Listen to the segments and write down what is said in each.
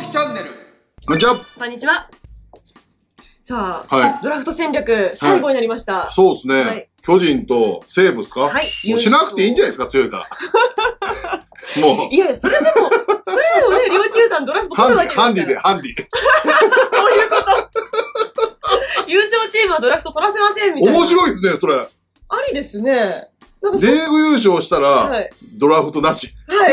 チャンネル。 こんにちは。 こんにちは。さあ、 はいドラフト戦略、最後になりました。 そうですね。 はい、 巨人と西武ですか？ はい。 もうしなくていいんじゃないですか、強いから。もう。 いや、それでもね、両球団ドラフト取るわけですから。 ハンディで、ハンディ。 そういうこと。優勝チームはドラフト取らせませんみたいな。 面白いですね、それ。 ありですね。なんかリーグ優勝したら、 はい、 ドラフトなし。 はい。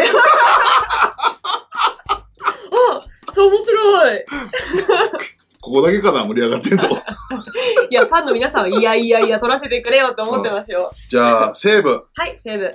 あ、そう面白い。 ここだけかな、盛り上がってんの。 いや、ファンの皆さんは、いや、取らせてくれよって思ってますよ。 じゃあ、西武。 はい、西武。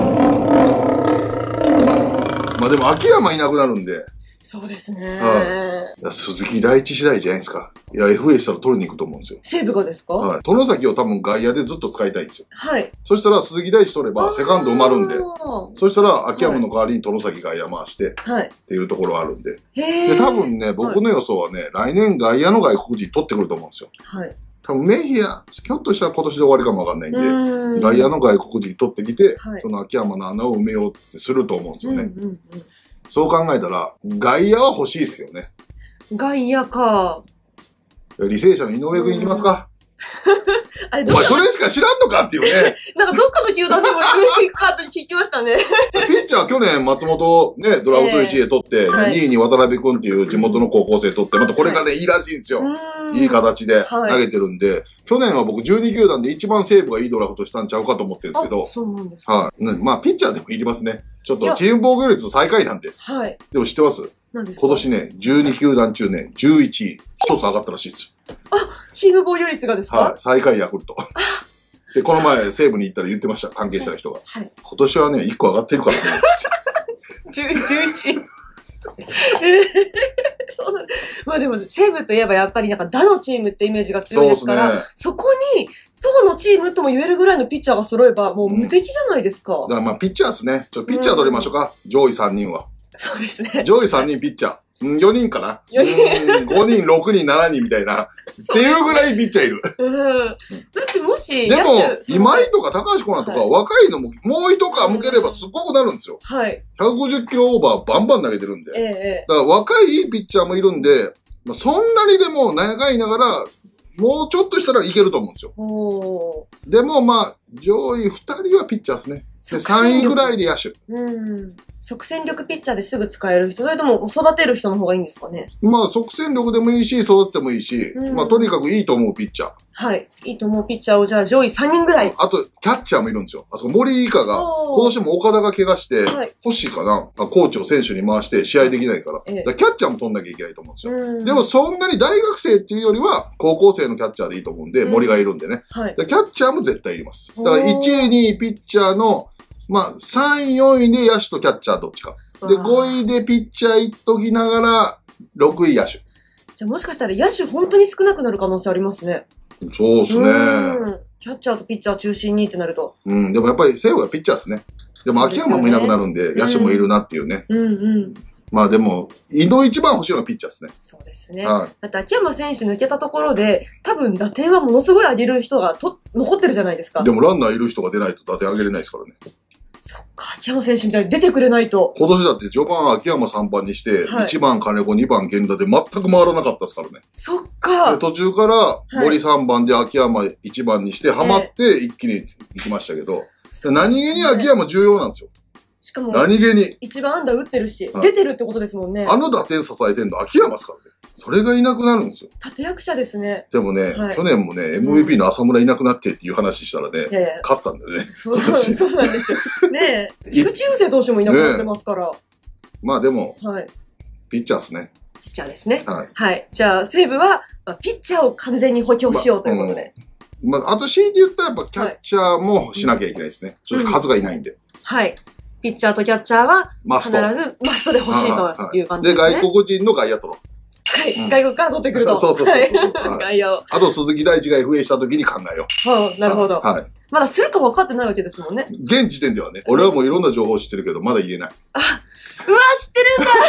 まあでも、秋山いなくなるんで。 そうですね。 鈴木大地次第じゃないですか。いや、FA したら取りに行くと思うんですよ。 西武がですか？ はい。外崎を多分外野でずっと使いたいんですよ。 はい。 そしたら鈴木大地取ればセカンド埋まるんで。そしたら秋山の代わりに外崎外野回して。はい。っていうところあるんで。で、多分ね、僕の予想はね、来年外野の外国人取ってくると思うんですよ。はい。多分メヒア、ひょっとしたら今年で終わりかもわかんないんで、外野の外国人取ってきて、その秋山の穴を埋めようってすると思うんですよね。そう考えたら、外野は欲しいですけどね。 外野か。 履正社の井上君行きますか？ あれ、 お前それしか知らんのかっていうね。 なんかどっかの球団でも上行くかって聞きましたね。 ピッチャー去年松本ね、ドラフト1位で取って、2位に渡辺君っていう地元の高校生取って、またこれがね、いいらしいんですよ。いい形で投げてるんで、去年は僕12球団で一番西武がいいドラフトしたんちゃうかと思ってるんですけど、 そうなんですか。 はい。まあ、ピッチャーでもいりますね。ちょっとチーム防御率最下位なんで。はい。でも知ってます？今年ね、12球団中ね、11位、一つ上がったらしいです。 あ、チーム防御率がですか？ はい。最下位ヤクルト。で、この前西武に行ったら言ってました、関係者の人が。はい。今年はね、1個上がってるからね。 11位。そうなんまあでも、西武といえばやっぱりなんか、打のチームってイメージが強いですから、そこに、どのチームとも言えるぐらいのピッチャーが揃えば、もう無敵じゃないですか。 だからまあ、ピッチャーですね。ピッチャー取りましょうか。上位3人は。 そうですね。 上位3人ピッチャー。4人かな ?4 人。5人、6人、7人みたいな。っていうぐらいピッチャーいる。 だってもし、 でも、今井とか高橋コーナーとか若いのも、もう一皮向ければすっごくなるんですよ。はい。150キロオーバーバンバン投げてるんで。だから若いピッチャーもいるんで、まあ、そんなにでも長いながら、もうちょっとしたらいけると思うんですよ。でもまあ、上位2人はピッチャーですね。で、3位ぐらいで野手。 即戦力ピッチャーですぐ使える人、それとも育てる人の方がいいんですかね？ まあ、即戦力でもいいし、育ててもいいし、まあ、とにかくいいと思うピッチャー。 はい。いいと思うピッチャーをじゃあ上位3人ぐらい。 あと、キャッチャーもいるんですよ。あそこ森以下が、今年も岡田が怪我して、星かな、コーチを選手に回して試合できないから。だからキャッチャーも取んなきゃいけないと思うんですよ。でもそんなに大学生っていうよりは、高校生のキャッチャーでいいと思うんで、森がいるんでね。キャッチャーも絶対いります。だから1位、2位ピッチャーの、まあ、3位、4位で野手とキャッチャーどっちか。で、5位でピッチャーいっときながら、6位野手。 じゃあもしかしたら野手本当に少なくなる可能性ありますね。 そうですね。 キャッチャーとピッチャー中心にってなると。 でもやっぱり西武はピッチャーですね。でも秋山もいなくなるんで、野手もいるなっていうね。まあでも、井戸一番欲しいのはピッチャーですね。 そうですね。だって秋山選手抜けたところで、多分打点はものすごい上げる人が残ってるじゃないですか。 でもランナーいる人が出ないと打点上げれないですからね。 そっか、秋山選手みたいに出てくれないと。 今年だって序盤秋山3番にして、1番金子、2番源田で全く回らなかったですからね。 そっか。 途中から森3番で秋山1番にして、ハマって一気に行きましたけど、何気に秋山重要なんですよ。 しかも、 何気に。 一番安打打ってるし、出てるってことですもんね。 あの打点支えてんの秋山ですからね。それがいなくなるんですよ。 立役者ですね。 でもね、去年もね、MVP の浅村いなくなってっていう話したらね、勝ったんだよね。そうなんですよ。ねえ。菊池雄星投手もいなくなってますから。 まあでも、ピッチャーですね。 ピッチャーですね。はい。じゃあ、西武は、ピッチャーを完全に補強しようということで。 まあ、あと C で言ったらやっぱキャッチャーもしなきゃいけないですね。ちょっと数がいないんで。はい。 ピッチャーとキャッチャーは、必ずマストで欲しいという感じですね。 で、外国人の外野取ろう。 はい。外国から取ってくると。 そう。 外野を。 あと、鈴木大地が FA した時に考えよう。なるほど。はい。まだするか分かってないわけですもんね。 現時点ではね。俺はもういろんな情報を知ってるけど、まだ言えない。 うわ、知ってるんだ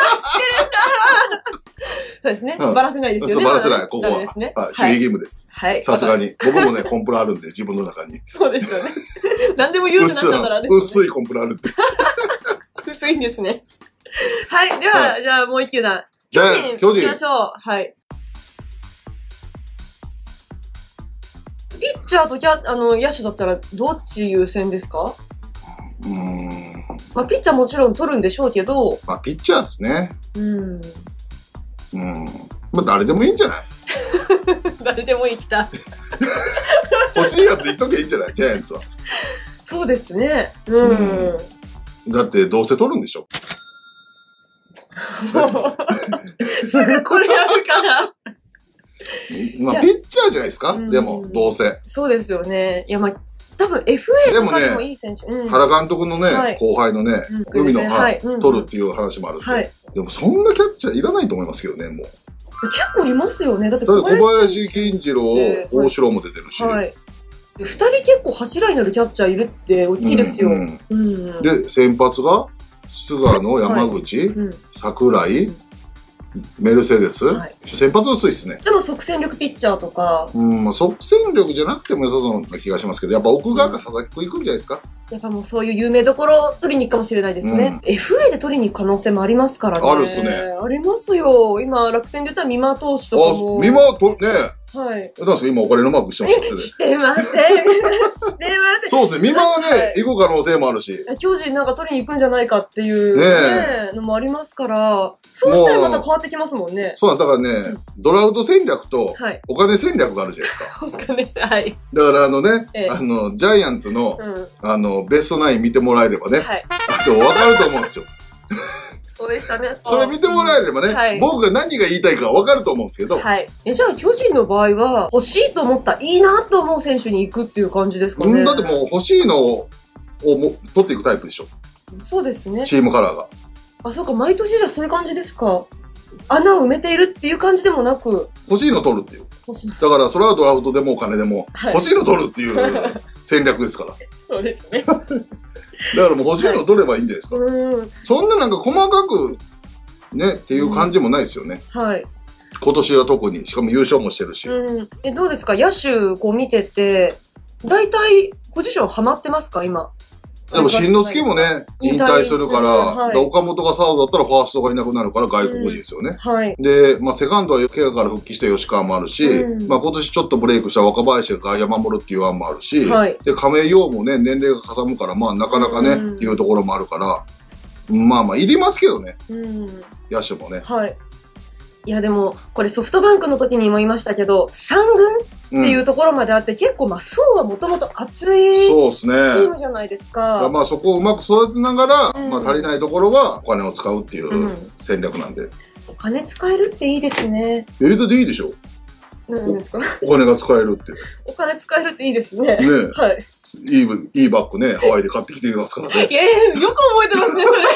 そうですね。ばらせないですよね。 ばらせない、ここは。はい。守秘義務です。はい。さすがに。僕もね、コンプラあるんで、自分の中に。 そうですよね。何でも言うってなっちゃったらね。 薄いコンプラあるって。 薄いんですね。はい。では、じゃあもう一球団。 巨人行きましょう。はい。ピッチャーと野手だったらどっち優先ですか？まあ、ピッチャーもちろん取るんでしょうけど。 まあ、ピッチャーですね。まあ、誰でもいいんじゃない？ 誰でもいい、来た。 欲しいやつ言っときゃいいんじゃない？ジャイアンツは。 そうですね。 だって、どうせ取るんでしょ。 すぐこれやるから。 まあ、ピッチャーじゃないですか？でも、どうせ。 そうですよね。いや、まあ、多分 FA とかでもいい選手。 原監督のね、後輩のね、海野が取るっていう話もあるんで。でも、そんなキャッチャーいらないと思いますけどね、もう。 結構いますよね。だって小林金次郎、大城も出てるし。 2人結構柱になるキャッチャーいるって大きいですよ。 で、先発が、菅野、山口、櫻井、メルセデス、先発薄いですね。 でも即戦力ピッチャーとか。 即戦力じゃなくても良さそうな気がしますけど、やっぱ奥川か佐々木君行くんじゃないですか。 やっぱもうそういう有名どころ取りに行くかもしれないですね。FA で取りに行く可能性もありますからね。 あるっすね。 ありますよ。今、楽天で言ったら三馬投手とかも。 三馬とね。 はい。 なんですか今お金のマークしてますか？してません。してません。 そうですね。三馬はね、行く可能性もあるし。 巨人なんか取りに行くんじゃないかっていうね、のもありますから、そうしたらまた変わってきますもんね。 そうだからね、ドラフト戦略とお金戦略があるじゃないですか。 お金戦、はい。 だからジャイアンツの、ベストナイン見てもらえればね、わかると思うんですよ。 そうでしたね。 それ見てもらえればね、僕が何が言いたいか分かると思うんですけど。 はい。じゃあ、巨人の場合は、欲しいと思った、いいなと思う選手に行くっていう感じですかね。 だってもう欲しいのを取っていくタイプでしょ。そうですね。 チームカラーが。 あ、そうか、毎年じゃそういう感じですか。穴を埋めているっていう感じでもなく。 欲しいの取るっていう。だから、それはドラフトでもお金でも、欲しいの取るっていう戦略ですから。 そうですね。 だからもう欲しいの取ればいいんじゃないですか。そんななんか細かくねっていう感じもないですよね。はい。今年は特に、しかも優勝もしてるし。 どうですか野手こう見てて、大体ポジションハマってますか今？ でも、新之助もね、引退するから、岡本がサードだったらファーストがいなくなるから外国人ですよね。で、まあ、セカンドは怪我から復帰して吉川もあるし、まあ、今年ちょっとブレイクした若林が外野守るっていう案もあるし、で、亀井陽もね、年齢がかさむから、まあ、なかなかね、っていうところもあるから、まあまあ、いりますけどね。野手もね。はい。 いやでも、これソフトバンクの時にも言いましたけど、3軍っていうところまであって、結構まあ層はもともと厚いチームじゃないですか。 まあそこをうまく育てながら、まあ足りないところはお金を使うっていう戦略なんで。 お金使えるっていいですね。 入れてていいでしょ。 何ですか？ お金が使えるって。 お金使えるっていいですね。ねはい。いいバッグね、ハワイで買ってきていますからね。 よく覚えてますね、それ。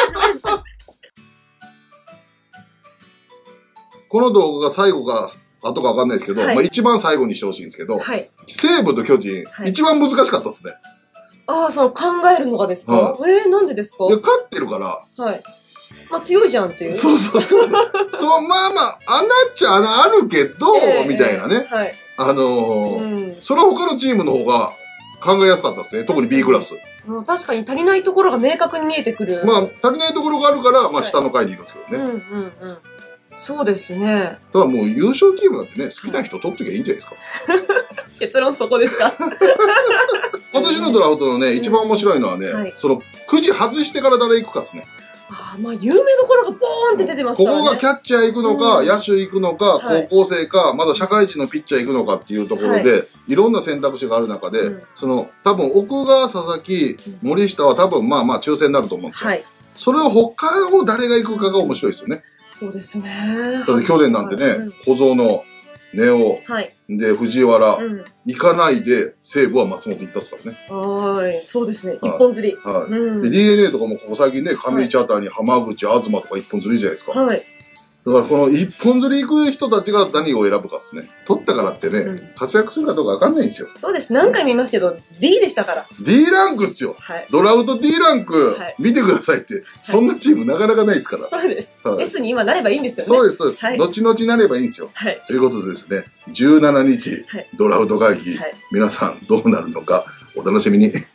この動画が最後か後か分かんないですけど、まあ一番最後にしてほしいんですけど、西武と巨人、一番難しかったですね。 ああ、その考えるのがですか？なんでですか？ いや、勝ってるから。 はい。まあ強いじゃんっていう。 そう。そう、まあまあ、穴っちゃ穴あるけど、みたいなね。はい。それは他のチームの方が考えやすかったですね。特に B クラス。 確かに足りないところが明確に見えてくる。 まあ、足りないところがあるから、まあ下の階に行くんですけどね。 そうですね。 だからもう優勝チームだってね、好きな人取っときゃいいんじゃないですか。 結論そこですか？ 今年のドラフトのね、一番面白いのはね、その、くじ外してから誰行くかですね。 まあ、有名どころがボーンって出てますからね。 ここがキャッチャー行くのか、野手行くのか、高校生か、まだ社会人のピッチャー行くのかっていうところで、いろんな選択肢がある中で、その、多分奥川、佐々木、森下は多分まあまあ抽選になると思うんですよ。それを他を誰が行くかが面白いですよね。 そうですね。 だって去年なんてね、小僧の根尾、で、藤原、行かないで、西武は松本行ったっすからね。 そうですね。一本釣り。 で、DNA とかもここ最近ね、上市あたりに浜口、東とか一本釣りじゃないですか。だからこの一本釣り行く人たちが何を選ぶかですね。取ったからってね、活躍するかどうかわかんないんですよ。 そうです。何回も言いますけど、D でしたから。 D ランクっすよ。ドラフト D ランク、見てくださいって。そんなチームなかなかないですから。 そうです。S に今なればいいんですよね。 そうです、そうです。後々なればいいんですよ。ということでですね、17日、ドラフト会議、皆さんどうなるのか、お楽しみに。